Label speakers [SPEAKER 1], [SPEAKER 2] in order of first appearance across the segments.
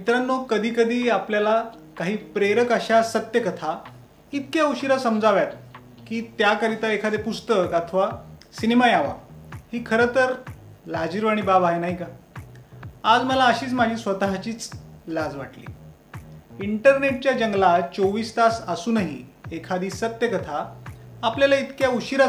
[SPEAKER 1] मित्रांनो, कधी कधी आपल्याला काही प्रेरक अशा सत्यकथा इतक्या उशिरा समजाव्यात की त्याकरिता एखादे पुस्तक अथवा सिनेमा यावा, ही खरं तर लाजिरवाणी बाब आहे, नाही का? आज मला अशीच माझी स्वतःचीच लाज वाटली. इंटरनेटच्या जंगलात 24 तास असूनही एखादी सत्यकथा आपल्याला इतक्या उशिरा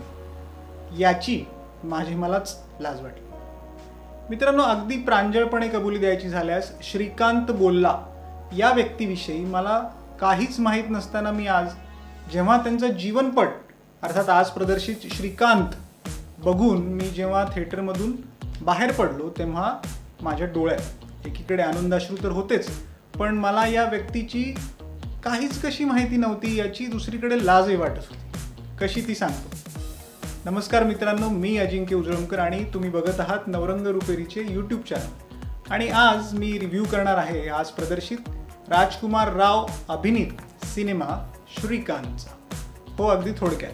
[SPEAKER 1] समजावी, याची मलाच लाज वाटली. मित्रांनो, अगदी प्रांजळपणे कबुली द्यायची झाल्यास श्रीकांत बोल्ला या व्यक्तीविषयी मला काहीच माहीत नसताना मी आज जेव्हा त्यांचा जीवनपट अर्थात आज प्रदर्शित श्रीकांत बघून मी जेव्हा थिएटरमधून बाहेर पडलो तेव्हा माझ्या डोळ्यात एकीकडे आनंदाश्रू तर होतेच, पण मला या व्यक्तीची काहीच कशी माहिती नव्हती याची दुसरीकडे लाजही वाटत होती. कशी ती सांगतो. नमस्कार मित्रांनो, मी अजिंक्य उजळमकर आणि तुम्ही बघत आहात नवरंग रुपेरीचे यूट्यूब चॅनल. आणि आज मी रिव्ह्यू करणार आहे आज प्रदर्शित राजकुमार राव अभिनीत सिनेमा श्रीकांतचा. हो, अगदी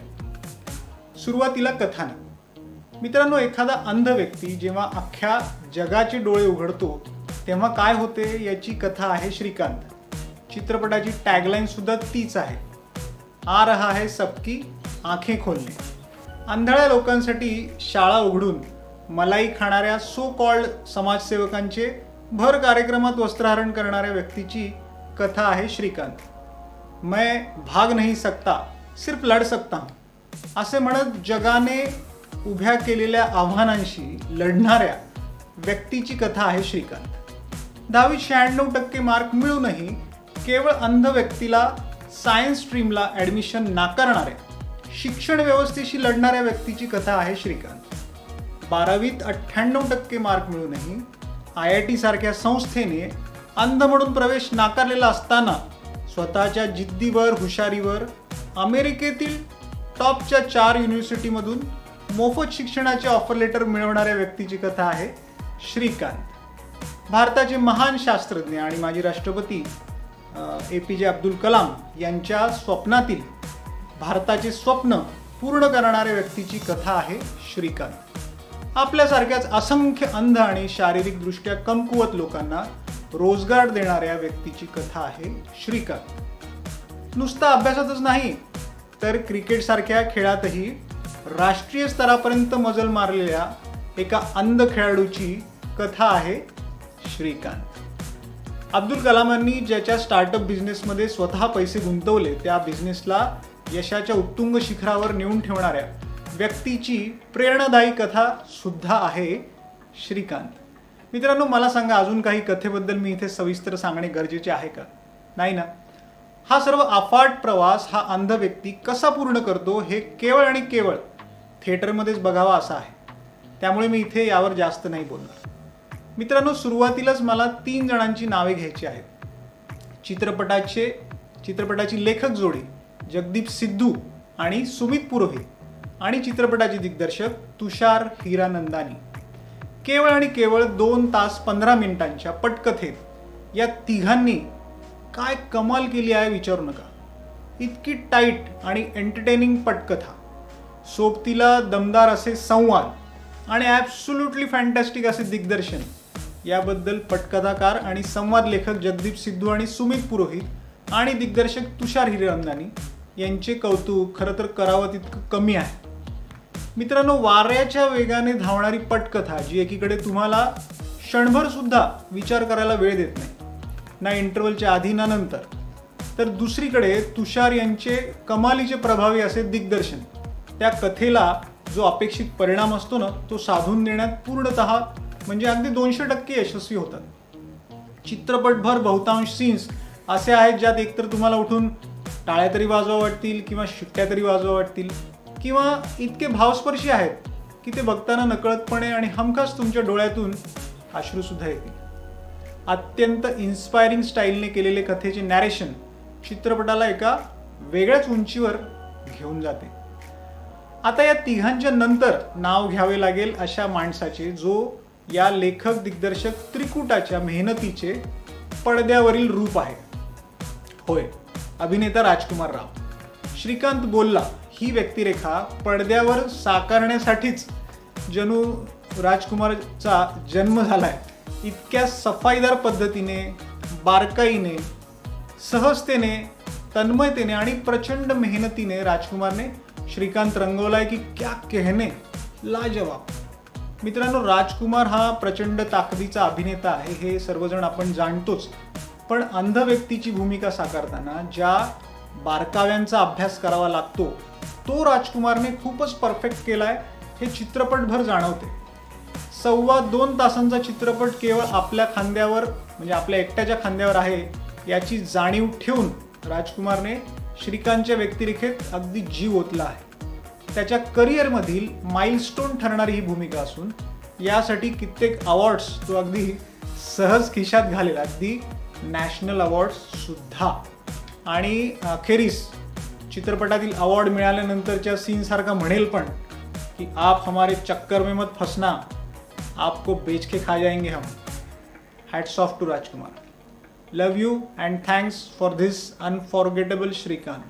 [SPEAKER 1] थोडक्यात. सुरुवातीला कथानक. मित्रांनो, एखादा अंध व्यक्ती जेव्हा अख्ख्या जगाचे डोळे उघडतो तेव्हा काय होते याची कथा आहे श्रीकांत. चित्रपटाची टॅगलाईन सुद्धा तीच आहे, आ रहा है सबकी आंखें खोलने. आंधळ्या लोकांसाठी शाळा उघडून मलाई खाणाऱ्या सो कॉल्ड समाजसेवकांचे भर कार्यक्रमात वस्त्रहरण करणाऱ्या व्यक्तीची कथा आहे श्रीकांत. मैं भाग नहीं सकता, सिर्फ लढ सकता हूं असे म्हणत जगाने उभ्या केलेल्या आव्हानांशी लढणाऱ्या व्यक्तीची कथा आहे श्रीकांत. 10वीत 96% मार्क मिळूनही केवळ अंध व्यक्तीला सायन्स स्ट्रीमला ॲडमिशन नाकारणाऱ्या शिक्षण व्यवस्थेशी लढणाऱ्या व्यक्तीची कथा आहे श्रीकांत. 12वीत 98% मार्क मिळूनही IIT सारख्या संस्थेने अंध म्हणून प्रवेश नाकारलेला असताना स्वतःच्या जिद्दीवर हुशारीवर अमेरिकेतील टॉपच्या 4 युनिव्हर्सिटीमधून मोफत शिक्षणाचे ऑफर लेटर मिळवणाऱ्या व्यक्तीची कथा आहे श्रीकांत. भारताचे महान शास्त्रज्ञ आणि माजी राष्ट्रपती APJ अब्दुल कलाम यांच्या स्वप्नातील भारताचे स्वप्न पूर्ण करणाऱ्या व्यक्तीची कथा आहे श्रीकांत. आपल्यासारख्याच असंख्य अंध आणि शारीरिकदृष्ट्या कमकुवत लोकांना रोजगार देणाऱ्या व्यक्तीची कथा आहे श्रीकांत. नुसता अभ्यासातच नाही तर क्रिकेटसारख्या खेळातही राष्ट्रीय स्तरापर्यंत मजल मारलेल्या एका अंध खेळाडूची कथा आहे श्रीकांत. अब्दुल कलामांनी ज्याच्या स्टार्टअप बिझनेसमध्ये स्वतः पैसे गुंतवले त्या बिझनेसला यशाच्या उत्तुंग शिखरावर नेऊन ठेवणाऱ्या व्यक्तीची प्रेरणादायी कथा सुद्धा आहे श्रीकांत. मित्रांनो, मला सांगा, अजून काही कथेबद्दल मी इथे सविस्तर सांगणे गरजेचे आहे का? नाही ना. हा सर्व अफाट प्रवास हा अंध व्यक्ती कसा पूर्ण करतो हे केवळ आणि केवळ थिएटरमध्येच बघावा असा आहे. त्यामुळे मी इथे यावर जास्त नाही बोलणार. मित्रांनो, सुरुवातीलाच मला 3 जणांची नावे घ्यायची आहेत. चित्रपटाची लेखक जोडी जगदीप सिद्धू आणि सुमित पुरोहित आणि चित्रपटाचे दिग्दर्शक तुषार हिरानंदानी. केवळ आणि केवळ 2 तास 15 मिनिटांच्या पटकथेत या तिघांनी काय कमाल केली आहे विचारू नका. इतकी टाईट आणि एंटरटेनिंग पटकथा, सोबतीला दमदार असे संवाद आणि ॲब्सोल्युटली फॅन्टॅस्टिक असे दिग्दर्शन याबद्दल पटकथाकार आणि संवाद लेखक जगदीप सिद्धू आणि सुमित पुरोहित आणि दिग्दर्शक तुषार हिरानंदानी यांचे कौतुक खरं तर करावं तितकं कमी आहे. मित्रांनो, वाऱ्याच्या वेगाने धावणारी पटकथा जी एकीकडे तुम्हाला क्षणभर सुद्धा विचार करायला वेळ देत नाही, ना इंटरव्हलच्या आधी ना नंतर, तर दुसरीकडे तुषार यांचे कमालीचे प्रभावी असे दिग्दर्शन त्या कथेला जो अपेक्षित परिणाम असतो ना तो साधून देण्यात पूर्णतः म्हणजे अगदी 200% यशस्वी होतात. चित्रपटभर बहुतांश सीन्स असे आहेत ज्यात एकतर तुम्हाला उठून टाळ्या तरी वाजवा वाटतील किंवा शिट्ट्या तरी वाजवा वाटतील किंवा इतके भावस्पर्शी आहेत की ते बघताना नकळतपणे आणि हमखास तुमच्या डोळ्यातून अश्रूसुद्धा येतील. अत्यंत इन्स्पायरिंग स्टाईलने केलेले कथेचे नॅरेशन चित्रपटाला एका वेगळ्याच उंचीवर घेऊन जाते. आता या तिघांच्या नंतर नाव घ्यावे लागेल अशा माणसाचे जो या लेखक दिग्दर्शक त्रिकुटाच्या मेहनतीचे पडद्यावरील रूप आहे. होय, अभिनेता राजकुमार राव. श्रीकांत बोल्ला ही व्यक्तिरेखा पडद्यावर साकारण्यासाठीच जणू राजकुमारचा जन्म झालाय. इतक्या सफाईदार पद्धतीने बारकाईने, सहजतेने, तन्मयतेने आणि प्रचंड मेहनतीने राजकुमारने श्रीकांत रंगवलाय की क्या कहने, लाजवाब. मित्रांनो, राजकुमार हा प्रचंड ताकदीचा अभिनेता आहे हे सर्वजण आपण जाणतोच. पण अंध व्यक्तीची भूमिका साकारताना ज्या बारकाव्यांचा अभ्यास करावा लागतो तो राजकुमारने खूपच परफेक्ट केलाय हे चित्रपटभर जाणवते. 2.25 तासांचा चित्रपट केवळ आपल्या खांद्यावर म्हणजे आपल्या एकट्याच्या खांद्यावर आहे याची जाणीव ठेवून राजकुमारने श्रीकांतच्या व्यक्तिरेखेत अगदी जीव ओतला आहे. त्याच्या करिअरमधील माइलस्टोन ठरणारी ही भूमिका असून यासाठी कित्येक अवॉर्ड्स तो अगदी सहज खिशात घालेला, अगदी नॅशनल अवॉर्ड्स सुद्धा. आणि अखेरीस चित्रपटातील अवॉर्ड मिळाल्यानंतरच्या सीनसारखा म्हणेल पण की आप हमारे चक्कर में मत फसना, आपको बेच के खा जाएंगे हम. Hats off to Rajkumar. Love you and thanks for this unforgettable Shrikant.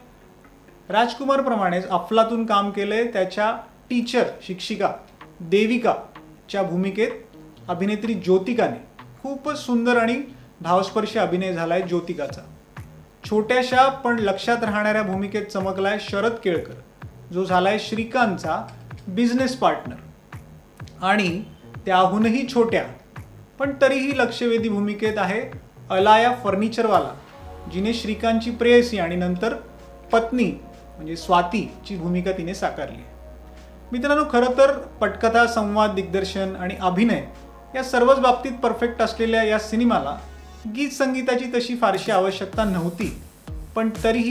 [SPEAKER 1] राजकुमारप्रमाणेच अफलातून काम केलंय त्याच्या टीचर शिक्षिका देविकाच्या भूमिकेत अभिनेत्री ज्योतिकाने. खूपच सुंदर आणि भावस्पर्शी अभिनय झालाय ज्योतिकाचा. छोट्याशा पण लक्षात राहणाऱ्या भूमिकेत चमकलाय शरद केळकर, जो झालाय श्रीकांतचा बिझनेस पार्टनर. आणि त्याहूनही छोट्या पण तरीही लक्षवेधी भूमिकेत आहे अलाया फर्निचरवाला, जिने श्रीकांतची प्रेयसी आणि नंतर पत्नी म्हणजे स्वातीची भूमिका तिने साकारली. मित्रांनो, खरं तर पटकथा, संवाद, दिग्दर्शन आणि अभिनय या सर्वच बाबतीत परफेक्ट असलेल्या या सिनेमाला गीत संगीताची तशी फारशी आवश्यकता नव्हती. पण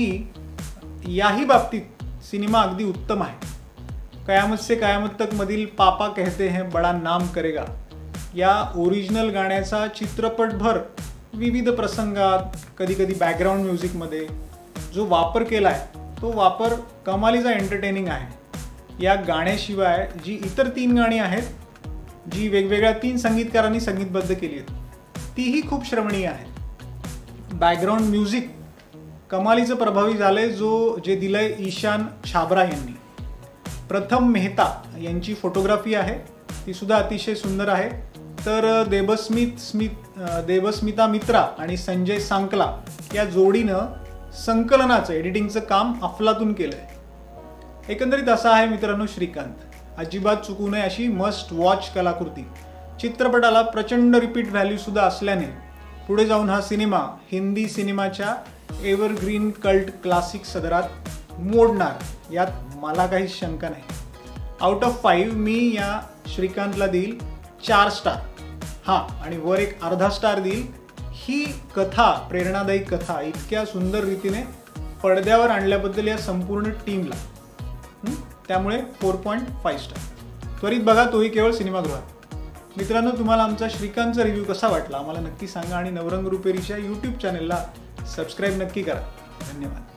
[SPEAKER 1] तरीही याही बाबतीत सिनेमा अगदी उत्तम आहे. कयामत से कयामत तक मधील पापा कहते हैं बडा नाम करेगा या ओरिजिनल गाण्याचा चित्रपटभर विविध प्रसंगात, कधीकधी बॅकग्राऊंड म्युझिकमध्ये जो वापर केला आहे तो वापर कमालीचा एंटरटेनिंग आहे. या गाण्याशिवाय जी इतर 3 गाणी आहेत जी वेगवेगळ्या 3 संगीतकारांनी संगीतबद्ध केली आहेत तीही खूप श्रवणीय आहेत. बॅकग्राऊंड म्युझिक कमालीचं प्रभावी झालंय जे दिलंय ईशान छाबरा यांनी. प्रथम मेहता यांची फोटोग्राफी आहे, ती सुद्धा अतिशय सुंदर आहे. तर देबस्मिता मित्रा आणि संजय सांकला या जोडीनं संकलनाचं, एडिटिंगचं काम अफलातून केलंय. एकंदरीत असा आहे मित्रांनो श्रीकांत. अजिबात चुकू नये अशी मस्ट वॉच कलाकृती. चित्रपटाला प्रचंड रिपीट व्हॅल्यू सुद्धा असल्याने पुढे जाऊन हा सिनेमा हिंदी सिनेमाच्या एव्हरग्रीन कल्ट क्लासिक सदरात मोडणार यात मला काही शंका नाही. आउट ऑफ 5 मी या श्रीकांतला देईल 4 स्टार. हां, आणि वर एक अर्धा स्टार देईल ही कथा, प्रेरणादायी कथा इतक्या सुंदर रीतीने पडद्यावर आणल्याबद्दल या संपूर्ण टीमला. त्यामुळे 4.5 स्टार. त्वरित बघा तोही केवळ सिनेमागृहात. मित्रांनो, तुम्हाला आमचा श्रीकांतचा रिव्ह्यू कसा वाटला आम्हाला नक्की सांगा आणि नवरंग रुपेरीच्या यूट्यूब चॅनलला सबस्क्राईब नक्की करा. धन्यवाद.